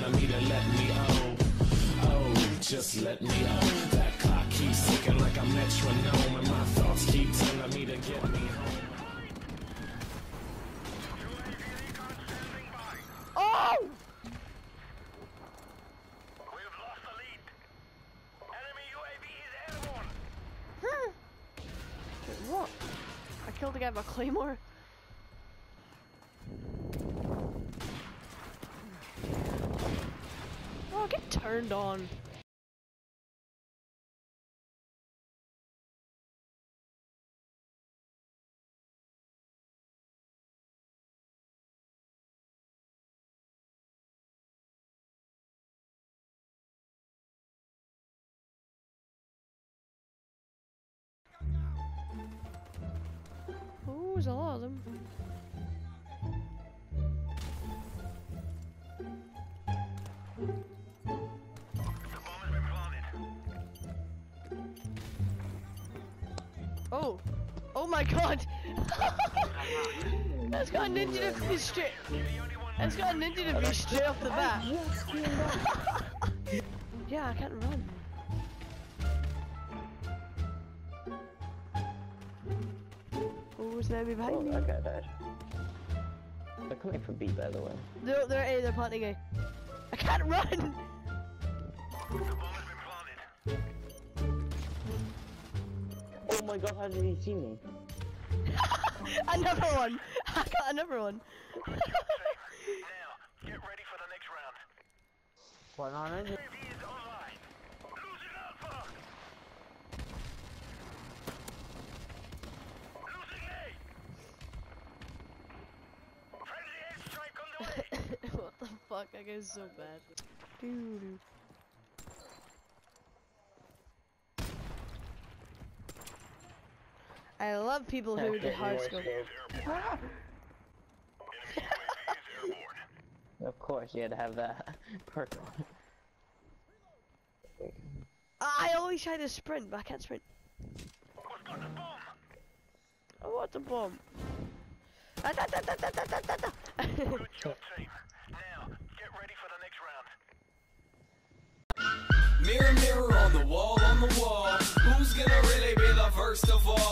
telling me to let me just let me That clock keeps ticking like a metronome, and my thoughts keep telling me to get me home. Oh! We've lost the lead. Enemy UAV is airborne. Wait, what? I killed the guy by Claymore. Oh, get turned on. Oh, there's a lot of them. Oh! Oh my god! That's got a ninja to be straight. That's got a ninja to be straight off the bat. Yeah, I can't run. Oh, is there behind me? That guy died. They're coming for B, by the way. They're A, they're planting A. I can't run! Oh my god, how did he see me? Another one! I got another one! Now, get ready for the next round. What on it? UAV is online. Losing Alpha. Losing A. Friendly airstrike on the way. What the fuck? That guy's so bad. Dude. I love people who do hard scope. Of course, you had to have that perk on. I always try to sprint, but I can't sprint. We've got the bomb. I want the bomb. Good job, team. Now, get ready for the next round. Mirror, mirror on the wall, who's gonna really be the first of all?